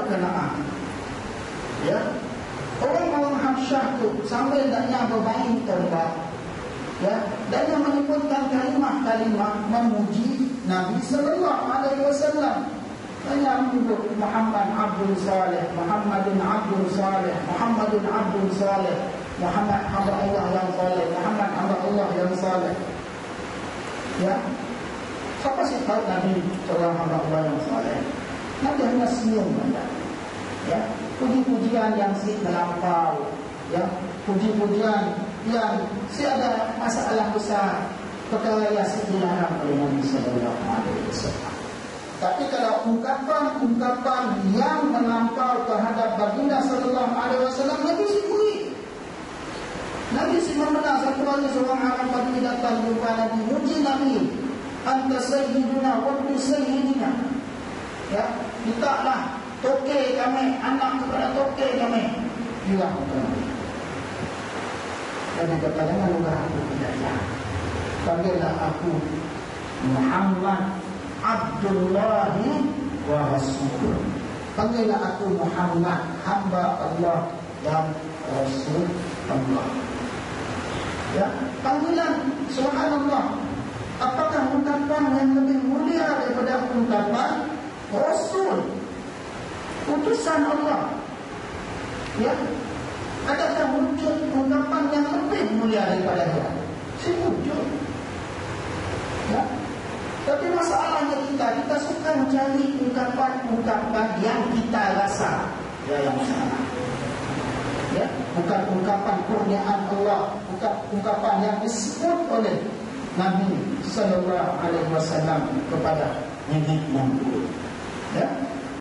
berkenaan. Ya, orang-orang Habsyah tu sambil hendaknya bermain tombak, ya, dan yang menyebutkan kalimah-kalimah memuji Nabi sallallahu alaihi wasallam. Hanya menyebut Muhammad Abdul Saleh, Muhammadun Abdul Saleh, Muhammadun Abdul Saleh, Muhammad hamba Allah yang saleh, Muhammad hamba Allah yang saleh. Ya, siapa sih tahu Nabi seorang hamba Allah yang saleh? Nabi hanya senyum saja. Ya, puji-pujian yang si melampau, ya, puji-pujian yang si ada masalah besar, perkara yang si dilarang oleh Nabi sallallahu alaihi wasallam. Tapi kalau ungkapan-ungkapan yang melampau terhadap baginda sallallahu alaihi wasallam, Nabi si beri. Nabi si memenang satu kali seorang Arab Badui datang jumpa Nabi, muji Nabi, anta sayyiduna wa tu sayyidina. Ya, mintalah toke kami, anak kepada toke kami. Bilang Nabi. Dan kata jangan lupa aku tidak ya. Panggillah aku Muhammad Abdullahi wa Rasul. Panggillah aku Muhammad, hamba Allah dan Rasul Allah. Ya, panggilan subhanallah. Apakah ungkapan yang lebih mulia daripada ungkapan Rasul, utusan Allah? Ya, adakah wujud ungkapan yang lebih mulia daripada dia? Si wujud. Ya. Tapi masalahnya kita suka mencari ungkapan-ungkapan yang kita rasa yang salah. Ya, bukan ungkapan kurniaan Allah, bukan ungkapan yang disebut oleh Nabi sallallahu alaihi wasallam kepada nenek moyang. Ya,